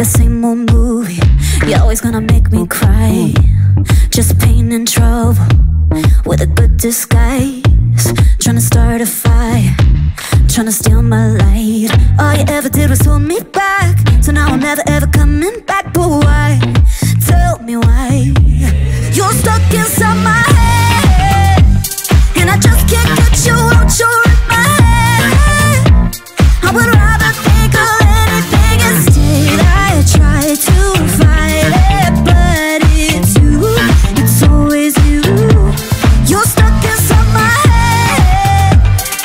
the same old movie. You're always gonna make me cry. Just pain and trouble with a good disguise. Trying to start a fire, trying to steal my light. All you ever did was hold me back, so now I'm never ever coming back. But why? Tell me why. You're stuck inside my head, and I just can't get you out. You're in my head. I would rather think of anything instead. I try to fight it, but it's you. It's always you. You're stuck inside my head,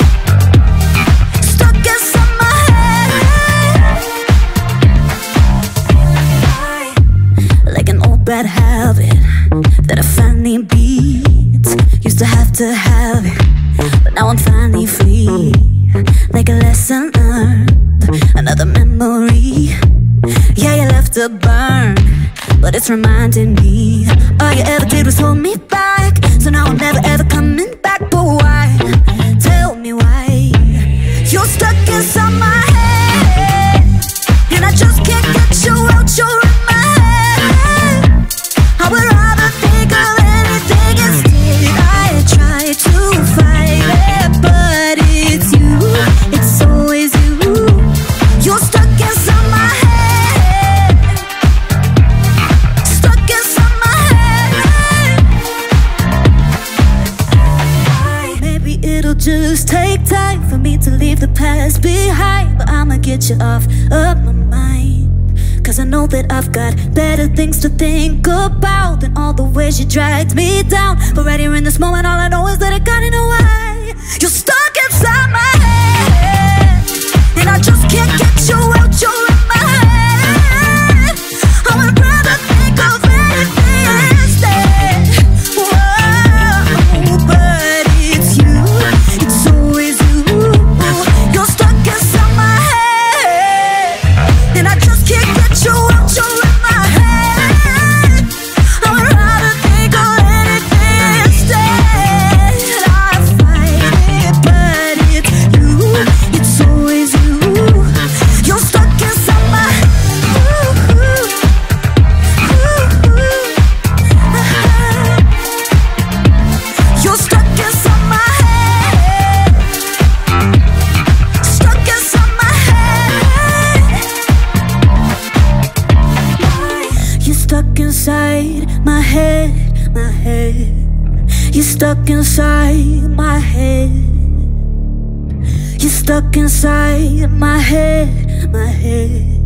stuck inside my head. Like an old bad habit that I finally beat. Used to have to have it, but now I'm finally free. Like a lesson learned, another memory. Yeah, you left a burn, but it's reminding me. All you ever did was hold me back, so now I'm never ever coming back. But why? Tell me why. You're stuck inside my head, and I just can't get you out. You're in my head. I would rather think of anything instead. I try to fight it, but it's you. It's always you. You're stuck inside my head, stuck inside my head. Maybe it'll just take time for me to leave the past behind, but I'ma get you off of my mind. Cause I know that I've got better things to think about than all the ways you dragged me down. But right here in this moment, all I know is that I gotta know why. You're stuck inside my head, and I just can't get you out. You're in my head. I would rather think of anything instead. Whoa, but it's you. It's always you. You're stuck inside my head, and I just can't get you out. You're in my head. I would rather think of anything instead. I fight it, but it's you. It's always you. You're stuck inside my You're stuck inside my head, stuck inside my head. You're stuck inside my head, my head. You're stuck inside my head. You're stuck inside my head, my head.